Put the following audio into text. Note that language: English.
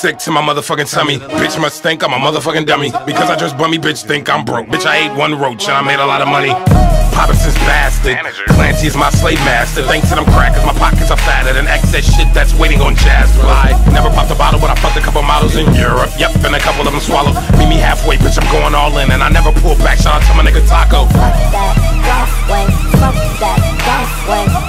sick to my motherfucking tummy. Bitch must think I'm a motherfucking dummy. Because I just bummy, bitch think I'm broke. Bitch, I ate one roach and I made a lot of money. Poppin' since bastard. Clancy is my slave master. Thanks to them crackers, my pockets are fatter than excess shit that's waiting on jazz fly. Never popped a bottle, but I fucked a couple models in Europe. Yep, and a couple of them swallowed. Meet me halfway, bitch, I'm going all in. And I never pull back, shout out to my nigga Taco. Fuck that, golf way, fuck that, golf way.